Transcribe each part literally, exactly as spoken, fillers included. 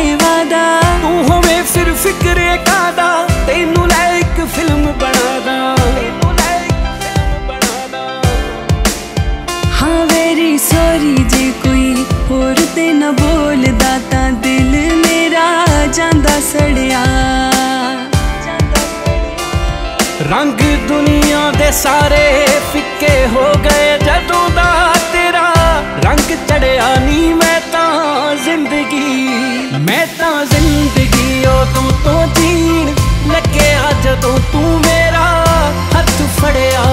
वादा, तू होवे फिर फिक्रे कादा, तेनू लै इक फिल्म बना दा, तेनू लै इक फिल्म बना दा। हाँ वेरी सॉरी जे कोई होर ते न बोलदा तां दिल मेरा जांदा सड़िया। रंग दुनिया दे सारे फिक्के हो गए जदों दा तेरा रंग चढ़िया नी। मैं तां जिंदगी मैं तां जिंदगी उदों तो जीण लग्या जदों तू मेरा हथ फड़िया।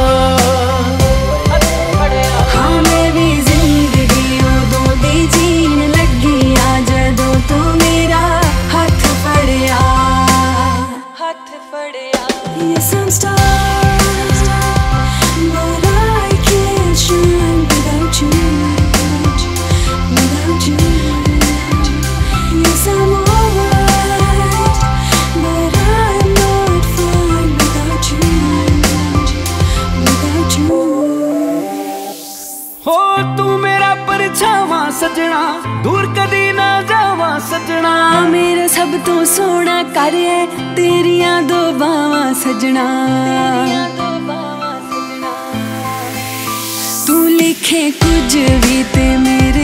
हाँ मैं भी जिंदगी उदों दी जीण लगी आ जदों तू मेरा हथ फड़िया, हथ फड़िया। Yes, I'm stars, but I can't shine without you, without you. Yes, I'm alright, but I'm not fine without you, without you. हो तू मेरा परछावां सजना, दूर कदी ना जावां सजना। मेरा सब तो सोना कर है तेरियां दो बावां सजना। तू लिखे कुछ भी ते मेरे